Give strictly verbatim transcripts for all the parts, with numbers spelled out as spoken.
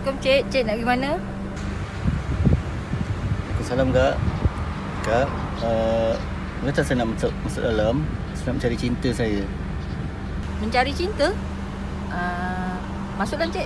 Assalamualaikum, Cik. Cik nak pergi mana? Salam, Kak. Kak, uh, kenapa saya nak masuk, masuk dalam? Saya nak mencari cinta saya. Mencari cinta? Uh, masukkan, Cik.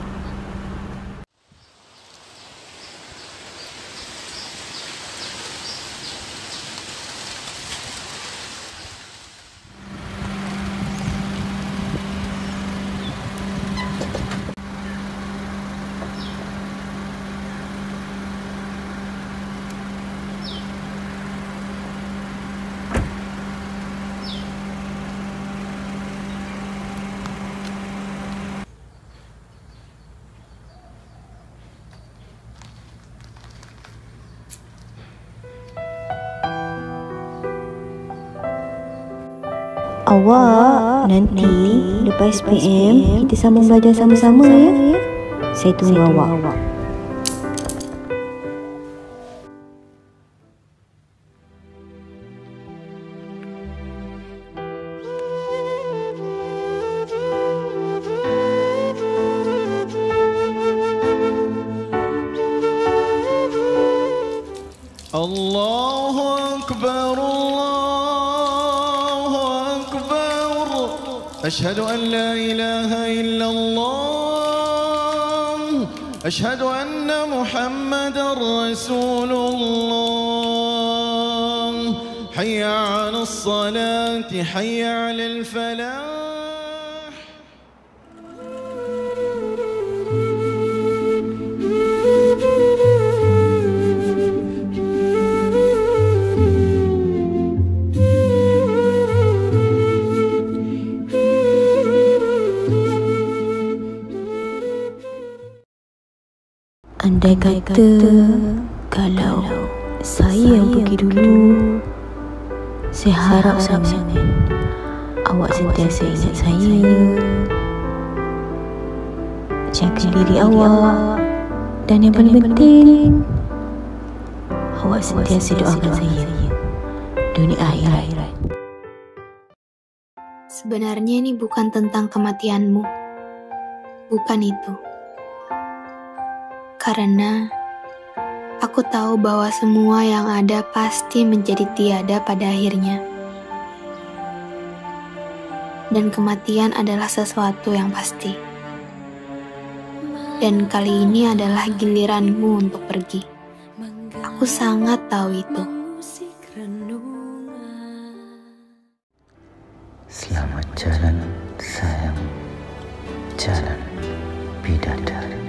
Awak nanti lepas P M kita sambung belajar sama-sama ya. Saya tunggu awak. Allahu Akbar, Allahu Akbar. Ashhadu an la ilaha illallah. Ashhadu anna Muhammadar Rasulullah. Hayya 'alas salati, hayya 'alal falah. Andai kata kalau saya yang pergi dulu, saya harap sangat awak sentiasa ingat saya, jaga diri awak, dan yang paling penting awak sentiasa doakan saya dunia akhirat. Sebenarnya ini bukan tentang kematianmu, bukan itu. Karena aku tahu bahwa semua yang ada pasti menjadi tiada pada akhirnya. Dan kematian adalah sesuatu yang pasti. Dan kali ini adalah giliranmu untuk pergi. Aku sangat tahu itu. Selamat jalan, sayang. Jalan bidadari.